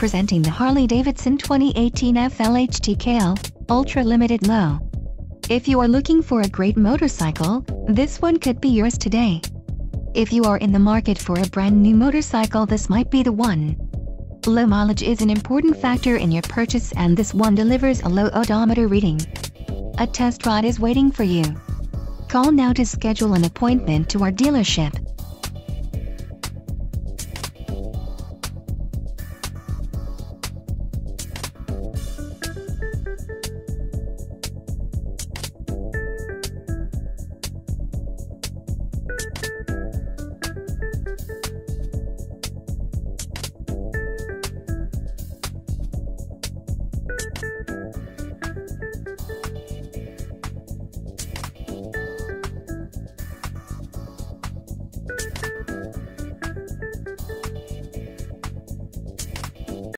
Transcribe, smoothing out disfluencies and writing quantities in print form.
Presenting the Harley-Davidson 2018 FLHTKL, Ultra Limited Low. If you are looking for a great motorcycle, this one could be yours today. If you are in the market for a brand new motorcycle, this might be the one. Low mileage is an important factor in your purchase, and this one delivers a low odometer reading. A test ride is waiting for you. Call now to schedule an appointment to our dealership.